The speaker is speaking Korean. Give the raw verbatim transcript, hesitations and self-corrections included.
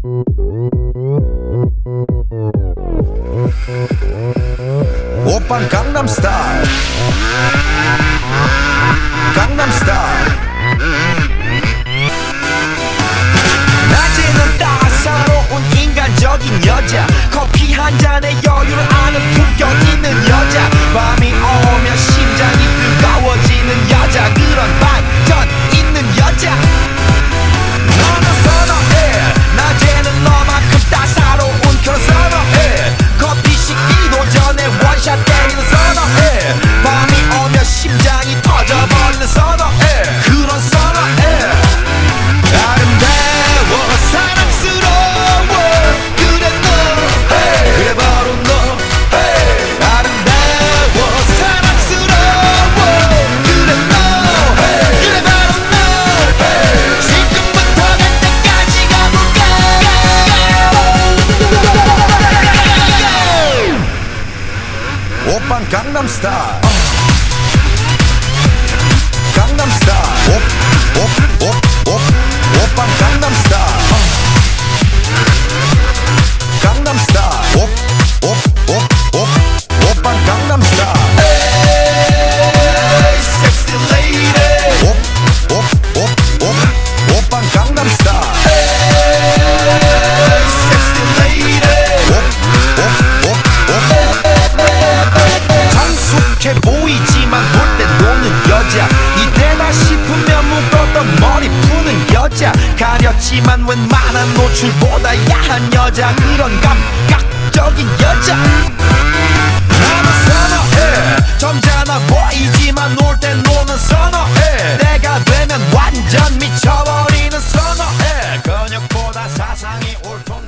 오빤 강남스타일 강남스타일 낮에는 따사로운 인간적인 여자 커피 한 잔에 여유를 아는 품격 있는 여자 밤이 오면 심장이 뜨거워지는 여자 그런 반전 있는 여자 너는 선어해 낮에는 너만큼 따사로운 그런 선어해 커피 식기도 전에 원샷 때리는 선어해 밤이 오면 심장이 터져버리는 선어해 그런 선어해 아름다워 사랑스러워 그래 너 hey. 그래 바로 너 hey. 아름다워 사랑스러워 그래 너 hey. 그래 바로 너 hey. 지금부터 갈 때까지 가볼까 오빤 강남스타일 강남스타일 옵옵옵옵 오빤 강남스타일 강남스타일 옵옵옵옵 오빤 강남스타일 에이 섹시 레이디 옵옵옵옵 오빤 강남스타일 에이 섹시 레이디 옵옵옵옵 성숙해 보이지만 볼 때 노는 여자 이때다 싶으면 묶었던 머리 푸는 여자 가렸지만 웬만한 노출보다 야한 여자 그런 감각적인 여자 나는 선어해 점잖아 보이지만 놀 땐 노는 선어해 내가 되면 완전 미쳐버리는 선어해 근육보다 사상이 옳고